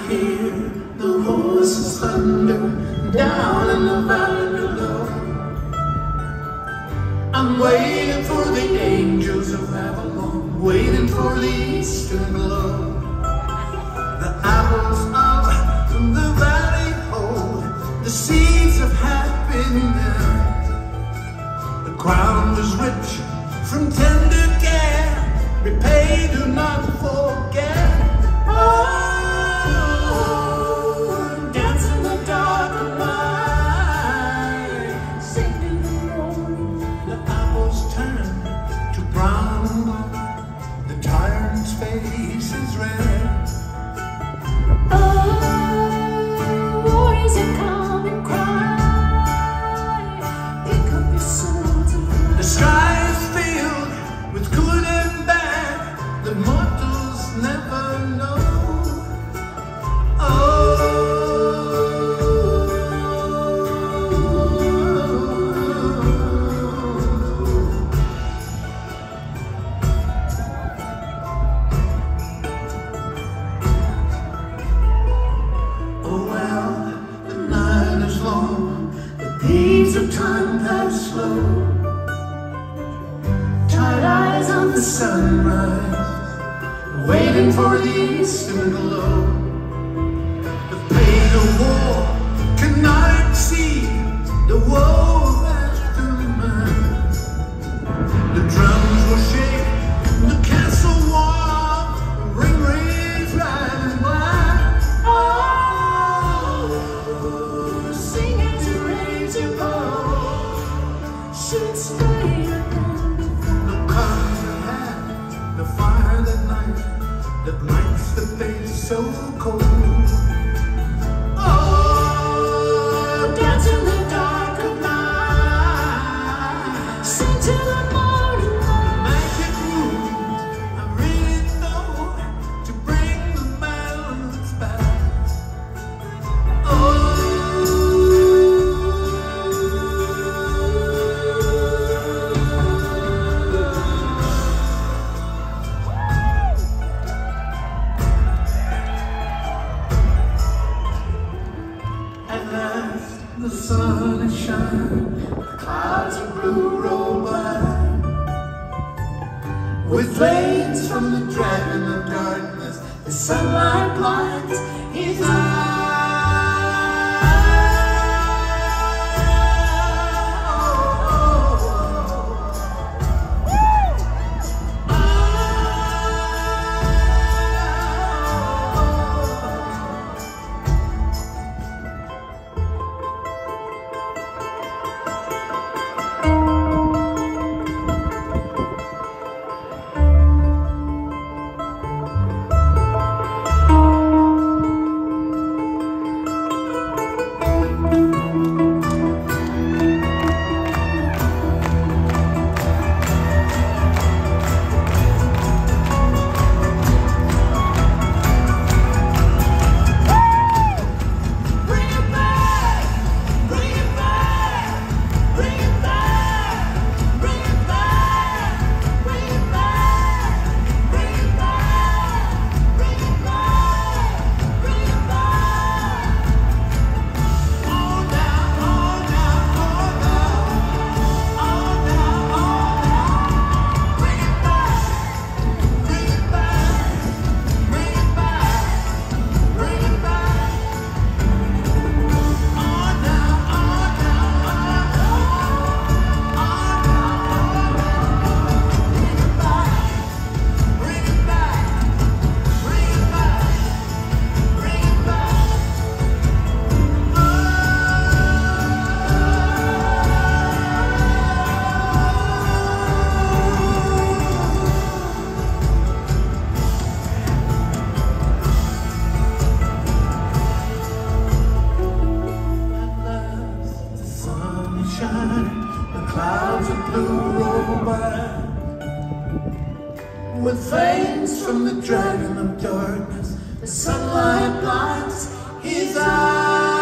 hear the horses thunder down in the valley below. I'm waiting for the angels of Avalon, waiting for the eastern glow. The apples up from the valley hold the seeds of happiness. The crown was rich from tender care, repay, do not forget. Oh, dance in the dark of night, sing to the morning. The apples turn to brown and white, the tyrant's face is red. Oh, warriors have come and cried, pick up your swords and fly. The sky is filled with good and bad that mortals never know. Deeds of time pass slow, tired eyes on the sunrise, waiting for the eastern glow. The pain of war cannot exceed the woe of aftermath. The drums will shake the castle wall, ring rings red and black. Oh, sing it to raise your bow, should stay again. The colors that had the fire that night, that lights the face so cold. Oh, dance in the dark of night, sing till the morning light. Magic moves I've really known to bring the balance back. The sun is shining, the clouds of blue roll by, with flames from the dragon of darkness, the sunlight blinds his eyes. The clouds of blue roll by, with flames from the dragon of darkness, the sunlight blinds his eyes.